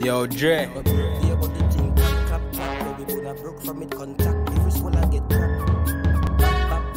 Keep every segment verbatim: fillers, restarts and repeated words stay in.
Yo, Dre. Broke from it contact. Every school I get crap. Bap, bap,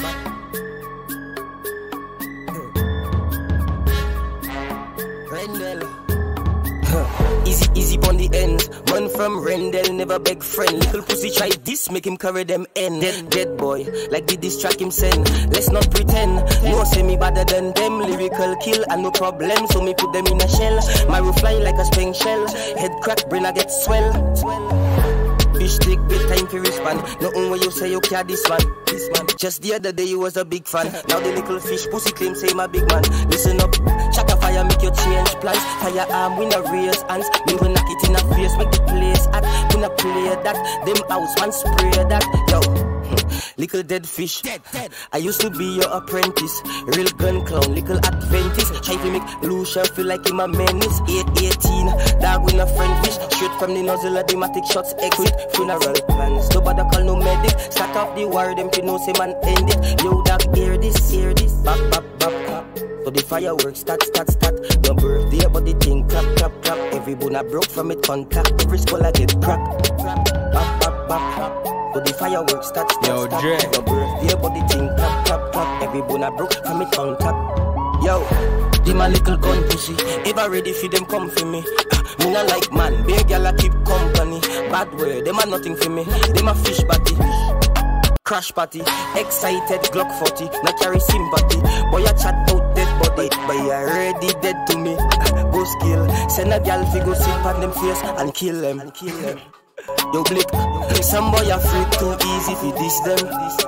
bap. Rendell. Easy, easy on the ends. Man from Rendell, never beg friend. Little pussy try this, make him carry them end. Dead, dead boy, like did this track him send. Let's not pretend, no say me better than them. Lyrical kill and no problem, so me put them in a shell. My roof fly like a spring shell. Head crack, brain I get swell. Fish stick with time for respond. Nothing where you say you care this one. This man. Just the other day you was a big fan. Now the little fish pussy claim say my big man. Listen up, shaka fire make you change plans. Fire arm we no raise hands. Me will knock it in a face, make the place hot. We no play that. Them house one spray that. Yo. Little dead fish, dead, dead. I used to be your apprentice. Real gun clown, little Adventist. Try to make Lucia feel like him a menace. eight eighteen, dog with a friend fish. Straight from the nozzle of the matic shots. Exit, funeral plans. Nobody call no medic. Start off the war, them to know say man end it. Yo dog, hear this, hear this. Bap, bap, bap, bap. So the fireworks start, start, start. Your birthday, but the thing clap, clap, clap. Every bone I broke from it contact. Every skull I get crack. Bap, bap, bap, bap. So the fireworks start, start, Yo, start. Dre. Your birthday, but the thing clap, clap, clap. Every bone I broke from it contact. Yo, the my little gun pussy. Ever ready for them come for me? Me not like man, big gal I keep company. Bad word, them are nothing for me. Them a fish party. Crash party, excited Glock forty, not carry sympathy. Boy I chat out dead body, but you already dead to me. Go skill, send a gal fi go sit on them face and kill them. And kill them. Yo blick, some boy afraid too easy fi diss them.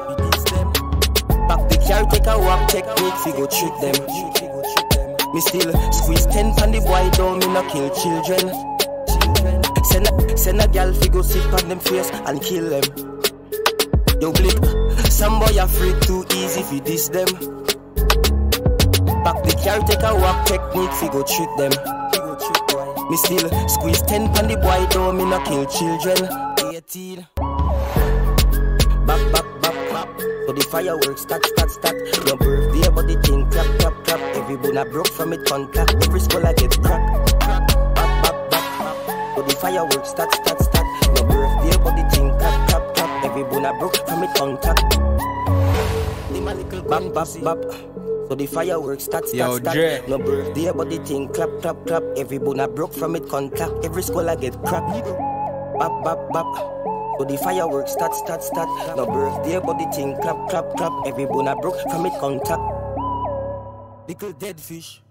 Back the car, take a walk technique fi go trick them. Me still squeeze ten pan the boy down, me no kill children. Send a, send a gal fi go sit on them face and kill them. Yo blip, some boy afraid too easy fi diss them. Back the car, take a walk technique fi go trick them. Me still squeeze ten pan the boy down, me no kill children. eighteen. Bap, bap, bap, bap. So the fireworks start, start, start. Your birthday, but the thing clap, clap, clap. Every bone I broke from it contact. Every skull I get crack. Bap, bap, bap, bap. So the fireworks start, start, start. Your birthday, but the thing clap, clap, clap. Every bone I broke from it contact. Bap, bap, bap. So the fireworks start, start, Yo, start. Dre. No birthday, but the thing clap, clap, clap. Every bone I broke from it contact. Every skull I get crack. Bap, bap, bap. So the fireworks start, start, start. No birthday, but the thing clap, clap, clap. Every bone I broke from it contact. Little dead fish.